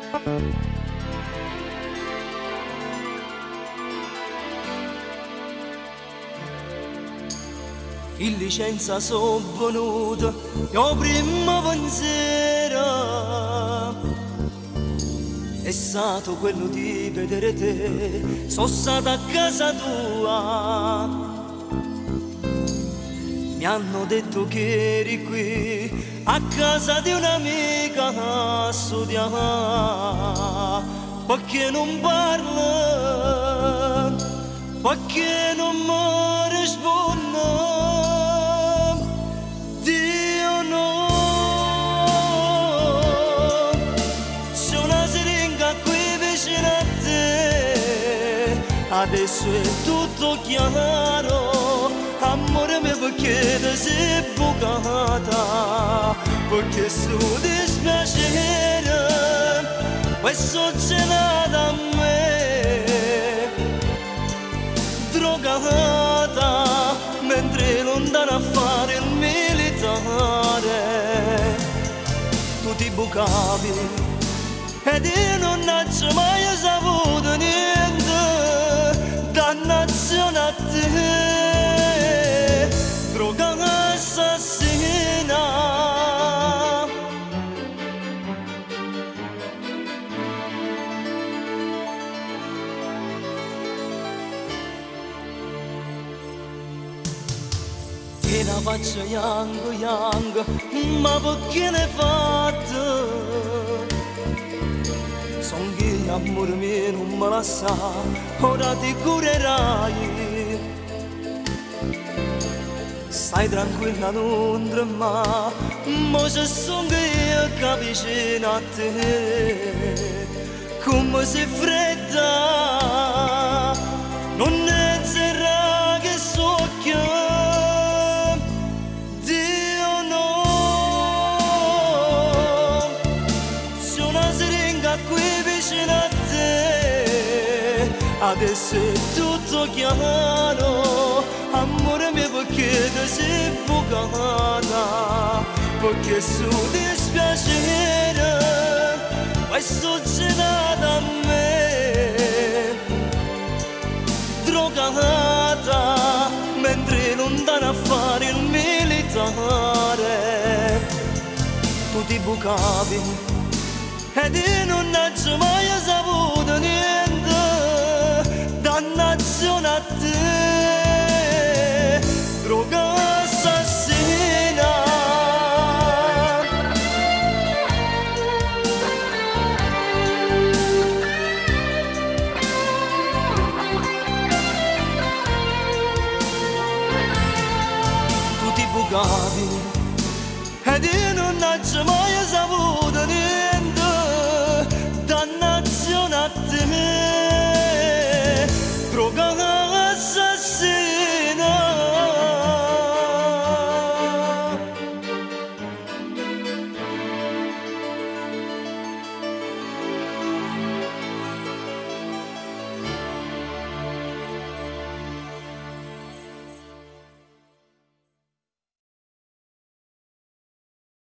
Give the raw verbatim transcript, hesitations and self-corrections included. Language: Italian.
In licenza sono venuto, io primo pensiero è stato quello di vedere te, sono stato a casa tua. Mi hanno detto che eri qui, a casa di un'amica a studiare, perché non parla, perché non mi risponde. Adesso è tutto chiaro, amore mio, perché ti sei bucata, perché su dispiacere questo gelato a me, drogata mentre lontana a fare il militare. Tu ti bucavi ed io non ho mai saputo niente. Dannazione a te, droga assassina. Te la faccio young, young, ma perché l'hai fatto? Son che amore mio non me la sa, ora ti curerai. Stai tranquilla, non tremare, mo se son che io capisco a te, come sei fredda, non è zerra che socchio. Adesso è tutto chiaro, amore mio, perché ti sei bucata, perché su dispiacere questo gelato a me, drogata mentre lontana a fare il militare. Tu ti bucavi ed io non ho mai saputo niente. Dannazione a te, droga assassina. Tu ti bucavi ed io non ho mai saputo niente. Dannazione a te, droga